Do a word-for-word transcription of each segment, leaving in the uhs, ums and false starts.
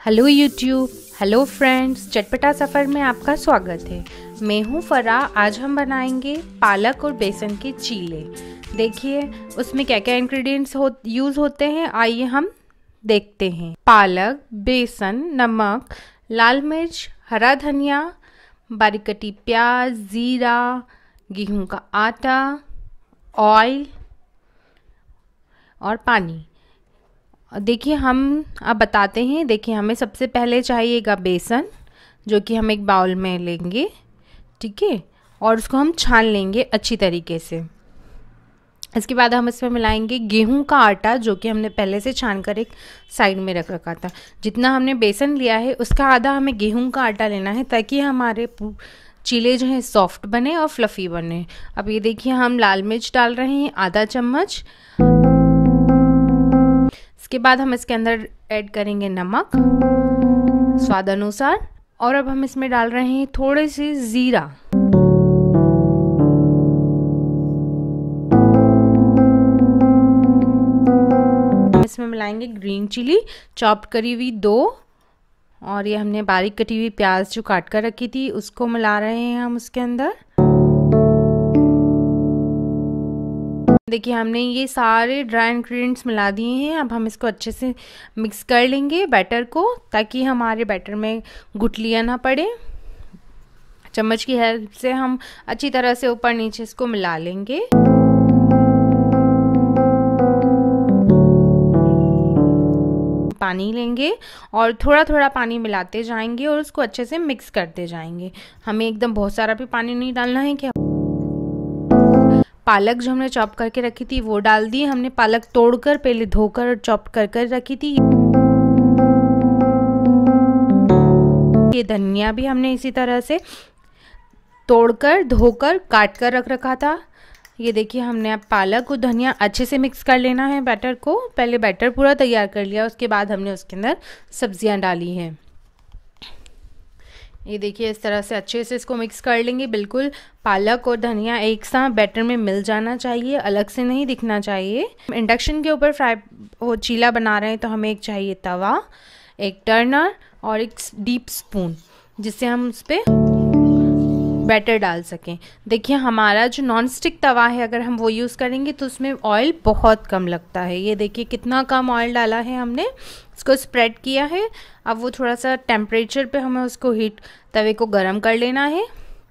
Hello YouTube, hello friends, चटपटा सफ़र में आपका स्वागत है। मैं हूँ फरा। आज हम बनाएंगे पालक और बेसन के चीले। देखिए उसमें क्या क्या इंग्रेडिएंट्स हो यूज़ होते हैं, आइए हम देखते हैं। पालक, बेसन, नमक, लाल मिर्च, हरा धनिया, बारीक कटी प्याज, ज़ीरा, गेहूं का आटा, ऑयल और पानी। देखिए हम अब बताते हैं। देखिए हमें सबसे पहले चाहिएगा बेसन, जो कि हम एक बाउल में लेंगे, ठीक है, और उसको हम छान लेंगे अच्छी तरीके से। इसके बाद हम इसमें मिलाएंगे गेहूं का आटा, जो कि हमने पहले से छान कर एक साइड में रख रखा था। जितना हमने बेसन लिया है उसका आधा हमें गेहूं का आटा लेना है, ताकि हमारे चीले जो हैं सॉफ्ट बने और फ्लफ़ी बने। अब ये देखिए हम लाल मिर्च डाल रहे हैं आधा चम्मच। इसके बाद हम इसके अंदर ऐड करेंगे नमक स्वाद अनुसार, और अब हम इसमें डाल रहे हैं थोड़े से ज़ीरा। हम इसमें मिलाएंगे ग्रीन चिली चॉप्ड करी हुई दो, और ये हमने बारीक कटी हुई प्याज जो काट कर रखी थी उसको मिला रहे हैं हम उसके अंदर। देखिए हमने ये सारे ड्राई इंग्रेडिएंट्स मिला दिए हैं। अब हम इसको अच्छे से मिक्स कर लेंगे बैटर को, ताकि हमारे बैटर में गुठलियाँ ना पड़े। चम्मच की हेल्प से हम अच्छी तरह से ऊपर नीचे इसको मिला लेंगे। पानी लेंगे और थोड़ा थोड़ा पानी मिलाते जाएंगे और उसको अच्छे से मिक्स करते जाएंगे। हमें एकदम बहुत सारा भी पानी नहीं डालना है। क्या पालक जो हमने चॉप करके रखी थी वो डाल दी। हमने पालक तोड़कर पहले धोकर चॉप कर कर रखी थी। ये धनिया भी हमने इसी तरह से तोड़कर धोकर काट कर रख रखा था। ये देखिए हमने अब पालक और धनिया अच्छे से मिक्स कर लेना है बैटर को। पहले बैटर पूरा तैयार कर लिया, उसके बाद हमने उसके अंदर सब्जियां डाली हैं। ये देखिए इस तरह से अच्छे से इसको मिक्स कर लेंगे। बिल्कुल पालक और धनिया एक साथ बैटर में मिल जाना चाहिए, अलग से नहीं दिखना चाहिए। इंडक्शन के ऊपर फ्राई वो चीला बना रहे हैं, तो हमें एक चाहिए तवा, एक टर्नर और एक डीप स्पून, जिससे हम उस पर बैटर डाल सकें। देखिए हमारा जो नॉन स्टिक तवा है, अगर हम वो यूज़ करेंगे तो उसमें ऑयल बहुत कम लगता है। ये देखिए कितना कम ऑयल डाला है हमने, इसको स्प्रेड किया है। अब वो थोड़ा सा टेम्परेचर पे हमें उसको हीट तवे को गरम कर लेना है,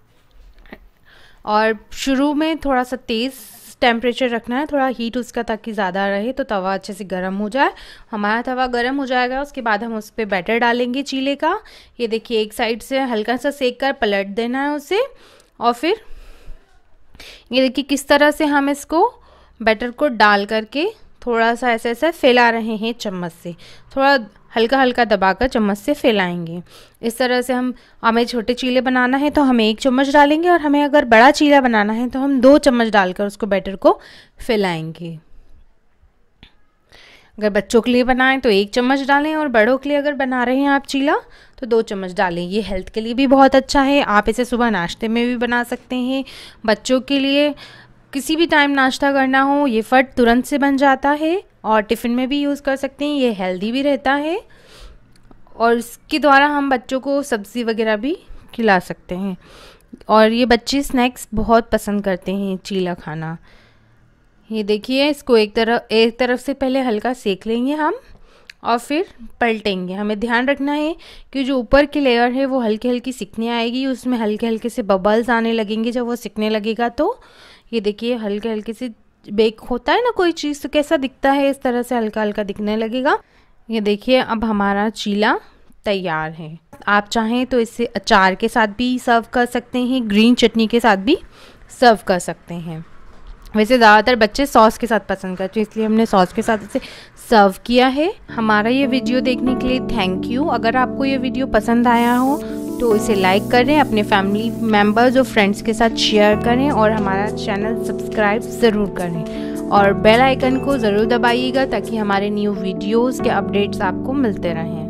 और शुरू में थोड़ा सा तेज़ टेम्परेचर रखना है, थोड़ा हीट उसका ताकि ज़्यादा रहे, तो तवा अच्छे से गर्म हो जाए। हमारा तवा गर्म हो जाएगा, उसके बाद हम उस पर बैटर डालेंगे चीले का। ये देखिए एक साइड से हल्का सा सेक कर पलट देना है उसे, और फिर ये देखिए किस तरह से हम इसको बैटर को डाल करके थोड़ा सा ऐसे ऐसे फैला रहे हैं चम्मच से। थोड़ा हल्का हल्का दबाकर चम्मच से फैलाएंगे। इस तरह से हम हमें छोटे चीले बनाना है तो हमें एक चम्मच डालेंगे, और हमें अगर बड़ा चीला बनाना है तो हम दो चम्मच डालकर उसको बैटर को फैलाएंगे। अगर बच्चों के लिए बनाएं तो एक चम्मच डालें, और बड़ों के लिए अगर बना रहे हैं आप चीला तो दो चम्मच डालें। ये हेल्थ के लिए भी बहुत अच्छा है। आप इसे सुबह नाश्ते में भी बना सकते हैं। बच्चों के लिए किसी भी टाइम नाश्ता करना हो, ये फट तुरंत से बन जाता है, और टिफ़िन में भी यूज़ कर सकते हैं। ये हेल्दी भी रहता है, और इसके द्वारा हम बच्चों को सब्ज़ी वगैरह भी खिला सकते हैं। और ये बच्चे स्नैक्स बहुत पसंद करते हैं चीला खाना। ये देखिए इसको एक तरफ एक तरफ से पहले हल्का सेक लेंगे हम, और फिर पलटेंगे। हमें ध्यान रखना है कि जो ऊपर की लेयर है वो हल्की हल्की सिकने आएगी, उसमें हल्के हल्के से बबल्स आने लगेंगे। जब वो सिकने लगेगा तो ये देखिए हल्के हल्के से बेक होता है ना कोई चीज़, तो कैसा दिखता है, इस तरह से हल्का हल्का दिखने लगेगा। ये देखिए अब हमारा चीला तैयार है। आप चाहें तो इसे अचार के साथ भी सर्व कर सकते हैं, ग्रीन चटनी के साथ भी सर्व कर सकते हैं। वैसे ज़्यादातर बच्चे सॉस के साथ पसंद करते हैं, इसलिए हमने सॉस के साथ इसे सर्व किया है। हमारा ये वीडियो देखने के लिए थैंक यू। अगर आपको ये वीडियो पसंद आया हो तो इसे लाइक करें, अपने फैमिली मेम्बर्स और फ्रेंड्स के साथ शेयर करें, और हमारा चैनल सब्सक्राइब ज़रूर करें, और बेल आइकन को ज़रूर दबाइएगा ताकि हमारे न्यू वीडियोज़ के अपडेट्स आपको मिलते रहें।